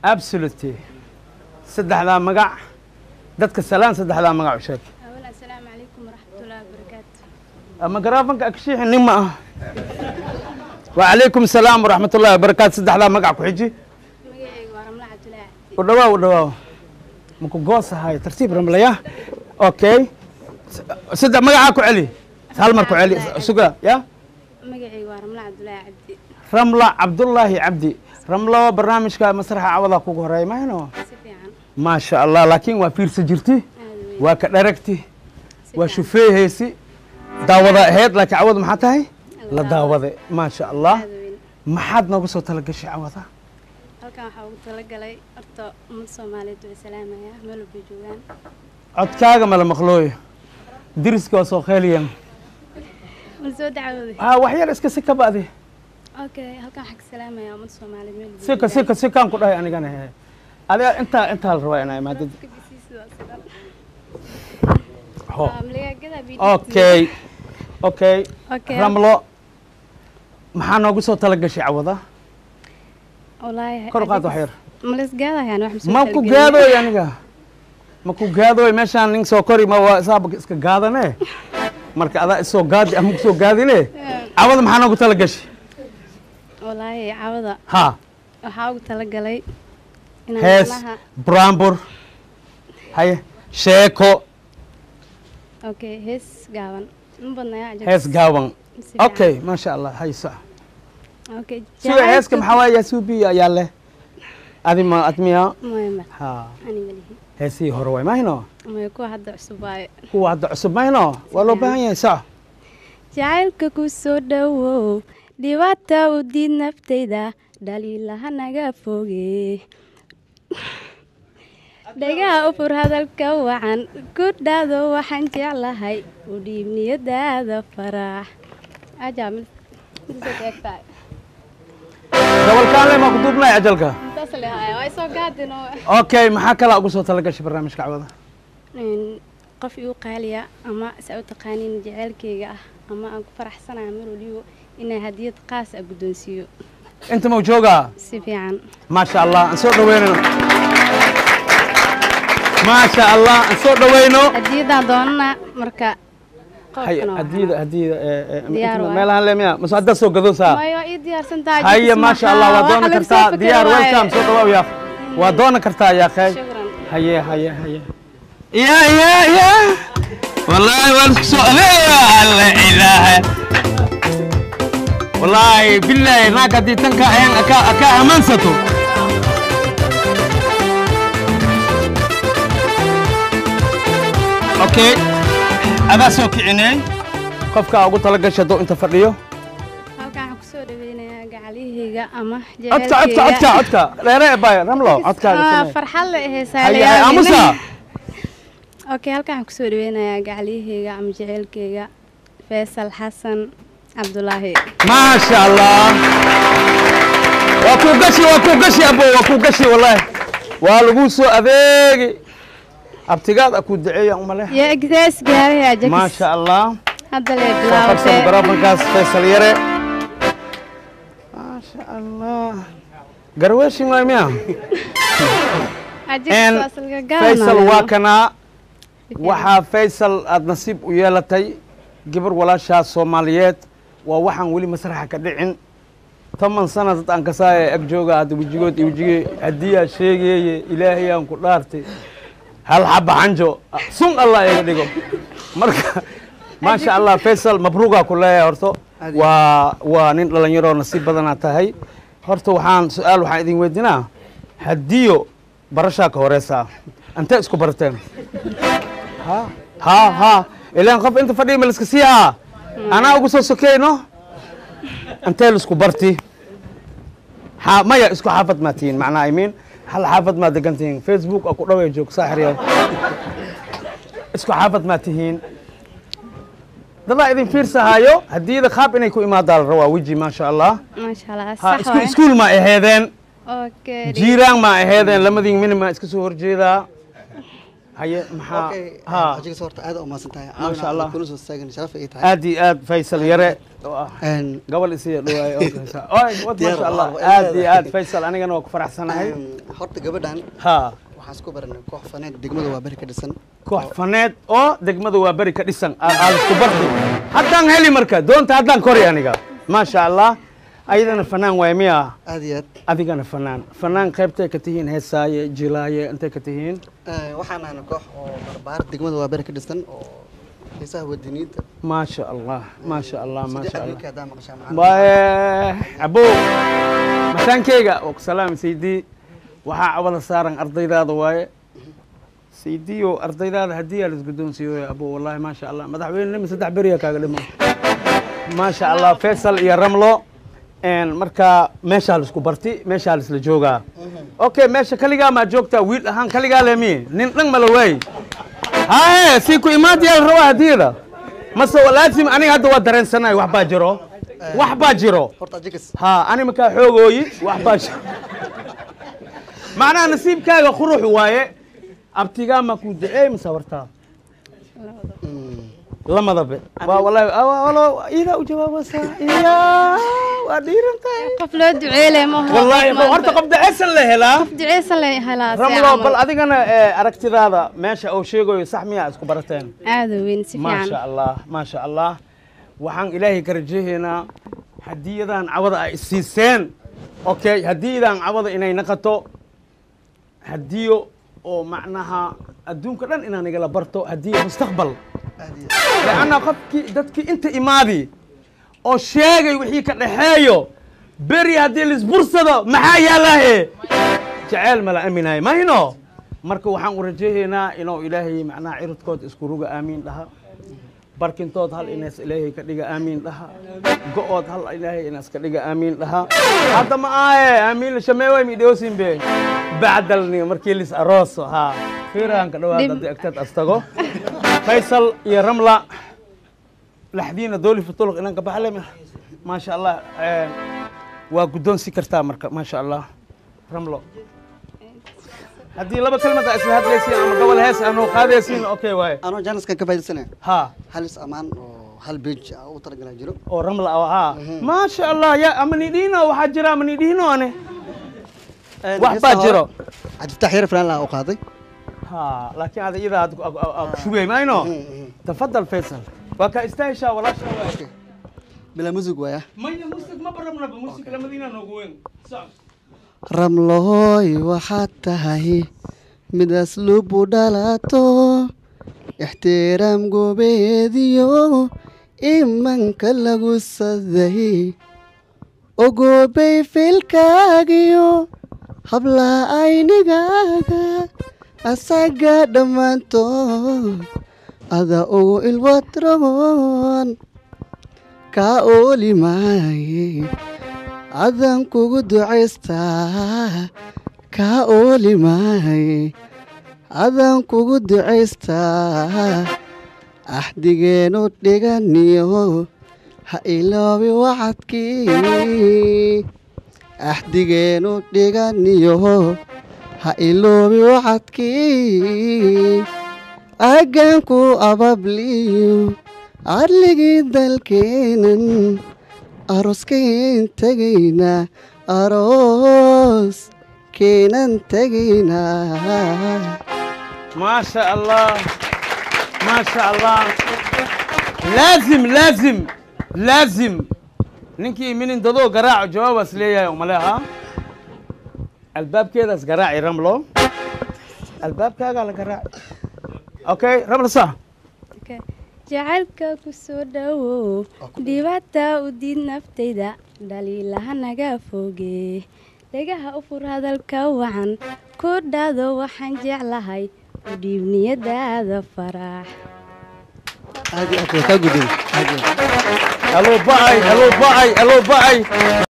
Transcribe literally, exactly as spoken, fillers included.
absolutely saddex daa magac dadka salaan saddex daa magac u sheeg أولا السلام عليكم ورحمة الله وبركاته ama garaafanka akshiix nin ma ah وعليكم السلام ورحمة الله وبركاته saddex daa magac ku xiji مجيء ورملة عبد الله u dhawaa u dhawaa maku goosahay tartiib ramlaya okay saddex magaca ku celi hal mar ku celi suga ya مجيء ورملة عبد الله عبدي ramla cabdullaahi cabdi ramlo barnaamijka masraxa cawada kugu horeey mahayno سفيان ما شاء الله laakiin waa fiirsa jirti waa ka dharagti waa shufeeyeysi daawada ahayd laakiin cawada maxaa tahay la daawade ma sha Allah maxaad noogu soo tala gashay cawada halkan waxa ugu tala galay horta umad Soomaaliyeed oo salaamaya meel u joogaan codkaaga ma la maqlooyo diriska soo kheeliyan من soo dacwooday ah wax yar iska sika baadi okay halkan xaq salaamaya umad Soomaaliyeed meel sika sika sikaan ku dhahay anigana he adiga inta inta la rabaa inay maadad ho okay okay okay ramlo maxaa noogu soo tala gashay cawada والله kor qaad wax yar ملس gaada ayaan wax ma ku gaadooy aniga ma ku gaadooy meeshaan nin soo kori ma waa saab iska gaadane marka adaa isoo gaadi ama soo gaadine cawada maxaa noogu tala gashay والله cawada ha waxa ugu tala galay hees brambur haye sheeko okay hees gaaban in badnaa ajab hees gaaban okay ma sha Allah haysa okay soo heeska maxaa waaya suubi ayaa leh adima admiya muhiim ha ani walihi heesii hore way mahayno ma ku hadda cusubay kuwa hadda cusub mahayno waa loo baahan yahay sax jacaylka ku soo dhawow dhibaata u diid naftayda dhaliilaha naga foge dhagaa u fur hadalka wacan ku dhaado waxaan jeclahay u dhiib niyadaada farax ajaam gobolkaan le ma ku duubnay ajalka tasle ay way soo gaadino okay maxaa kala ugu soo tala gashay barnaamijka cawada in qof uu qaaliya ama saa u taqaanin jacaylkayga ah ama aan ku faraxsanahay mar waliba inay hadiyad qaas ah guddoonsiyo inta ma jooga si fiican ma sha Allah aan soo dhaweynayno ma sha Allah aan soo dhaweyno hadiyadan doonana marka hay hadiyada hadiyada Diyaar waay. meelahan leemiya mas'ada soo gadoosa mayo ii diyaarsan tahay hay ma sha Allah waa doona kartaa diyaar welcome soo dhawaw yaa waa doona kartaa yaa khay shukran haye haye haye ya ya ya wallahi waan soo adeeya alla ilaaha wallahi billahi naaka diitanka ayaan aka aka amansato okay ada soo kicinay qofka ugu tala gashay doo inta fadhiyo halkaan waxaan kusoo dhaweynayaa gacalihayga ama codka codka codka codka dheere bay ramlo codkaaga ah farxad la haye heesaaleeyaa amusa okay halkaan waxaan kusoo dhaweynayaa gacalihayga ama jaceylkayga Faisal Xasan Cabdullaahi ما شاء الله وكو قشي وكو قشي ابو وكو قشي والله والغوسو اديغي ابتقاد اكو دعيه ام له يا اجداس قاري يا جكس ما شاء الله هذا اللي فكسر بلاوتي برافنكاس فيصل يري ما شاء الله قرويش ما يميا اجكس واصل قانا فيصل واكنا وحا فيصل النصيب ويالتي قبر ولا شا صوماليات ووحن ولي مسرح كدعين ثمان سنة تان كساي أجوجا هاد وجيجوت وجيجي هدية شيء إلهي أنكو دارتي هل حب عنجو سون الله يقديكم مركا ما شاء الله فيصل مبروكا كلها هرتو و ونين لن يرى نصيب بدنا تهي هرتو وحان سؤال وحان إذن ودينا هديو برشاك هوريسا أنت اسكو برتين ها ها ها إلا نخاف أنت فدي ملسكسيها أنا أقول سوكينو أنت لسكو برتي ها ما يا اسكو حافظ ماتين معنا يمين هل حافظ ما دقنتين فيسبوك أكو روي جوك ساحر يا اسكو حافظ ماتين دابا إذن فيرسا هايو هدي إذا خاب إني يكون إمادة الروا وجي ما شاء الله ما شاء الله ها صح اسكو اسكول ما إهيدين اوكي جيران ما إهيدين لما دين من ما اسكو سور جيدا هاي محا اوكي ها حاجه صورت aad oo maasantahay ما شاء الله. كل soo taagan sharaf ay tahay آدي آد فيصل يرى قبل يصير دواي أوكي ما شاء الله عادي عاد فيصل أنا كنا وكفرح سنة هاي حط قبل ها waxaan barnay koox faneed degmada waa bari ka dhisan koox faneed oo degmada waa bari ka dhisan aan isku bartay haddaan heli marka doonta haddaan kori aniga ma sha Allah ayadana fanaan way miya aad iyo aad adigana fanaan fanaan qaybtay ka tihiin heesaaye jilaaye intay ka tihiin waxaan ahay koox oo barbaar degmada waa bari ka dhisan oo heesaha wadaniinta ma sha Allah ma sha Allah ma sha Allah ka daa maqashaa macaan baa abo mataankeyga oo salaam saydi waxaa awada saaran ardaydaada waaye saydiyo ardaydaada haddii aa laisguddoonsiiyo abo wallahi ma sha Allah madaxweynenima saddex beriya kaaga dhimo ma sha Allah Faisal iyo Ramlo markaa meeshaa laisku barti meeshaa laisla joogaa okay meesha kaligaa maa joogtaa wiil ahaan kaligaa leemi nin dhan mala waay haye sii ku imaadiyaa la rabaa hadiyada mase laazim aniga hadda waa dareensanahay wax baa jiro wax baa jiro ha ani markaa xoogooyi wax baa jiro معناه نصيب كاغا خروح وايه ابتيغا ما كنت ايه مسورتها لما ضبط والله والله اذا وجواب وسا يا ودير انت قفلو دعي له ما هو والله horta qof dacaysan la helaa qof dacaysan la helaa ramlo bal adigana aragtidaada meesha oo sheegayo sax miya isku barateen aad weyn si fiican ma sha Allah ma sha Allah waxaan ilaahay ka rajaynaa hadiyadan cawada ay siiseen okay hadiyadan cawada inay naqato هديو أو معناها أدون كلن إن أنا قال برتو هدية مستقبل لأن قدك دتك أنت إمادي أو شيء وحيك الحياة بري هدي السبورصة محايا له جعل ملا أمين هاي ما هنا مركو وحن ورجينا إنه إلهي معنا عرض كود اسكروجا آمين لها بركن توت هل الناس إلهي كديجا آمين لها قعد هل إلهي الناس كديجا آمين لها هذا ما آه آمين لشماوي ميدوسين به بعدلني مركيلس أروس ها فيران كدوا هذا أكتر أستغو فيصل يا رملة لحدينا دولي في طرق إنك بحلم ما شاء الله آه وقدون سكرتا مرك ما شاء الله رملة هذه لبا كلمة أسمها هذا أما قبل هيس أنا قاعد يسين أوكي واي أنا جانس كان كفاية سنة ها هل أمان هل بيج أو ترجع جرو أو رملة أو ها ما شاء الله يا أمني دينا وحجرا أمني دينا أنا واحد باجرو هتفتح فلان لا أقاضي ها لكن هذا إذا شو بيه ما ينو تفضل فيصل وكا استهشا ولا شو بلا موسيقى ويا ما هي موسيقى ما برمنا بموسيقى لما دينا نقوين صح رملوي وحتى هاي من أسلوب ودلاتو احترام قبيديو إيمان كلا قصدي وقبي في الكاغيو habla aynigaaga asaga dhammaantood ada ugu ilwatroon kaa ooli maaye adan kugu ducaystaa kaa ooli maaye adan kugu ducaystaa axdigeenu dhiganiyo ha iloobi wacadkii axdigeenu dhiganiyo ha iloobi wacadkii agaanku ababliyo adligii dalkeenan arooskeen tegaynaa aroos keenan tegaynaa ما شاء الله ما شاء الله لازم لازم لازم نكي من انتظو قراع جواب اسليه يوم لها الباب كده قراعي رملو الباب كده قال قراع اوكي رمل صح جعلك كسودو ديباتا ودين نفتيدا دليلها نغا فوغي دغها افور هذلكا وعن كودادو waxaan jeclahay وديبنيداada farax هذه أكيد تقدم الو باي الو باي الو باي